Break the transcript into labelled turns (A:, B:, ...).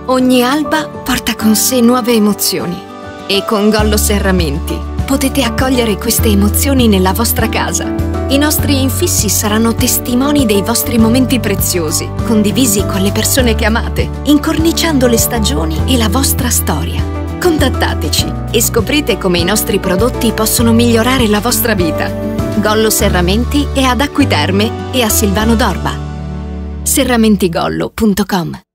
A: Ogni alba porta con sé nuove emozioni e con Gollo Serramenti potete accogliere queste emozioni nella vostra casa. I nostri infissi saranno testimoni dei vostri momenti preziosi, condivisi con le persone che amate, incorniciando le stagioni e la vostra storia. Contattateci e scoprite come i nostri prodotti possono migliorare la vostra vita. Gollo Serramenti è ad Acqui Terme e a Silvano d'Orba. serramentigollo.com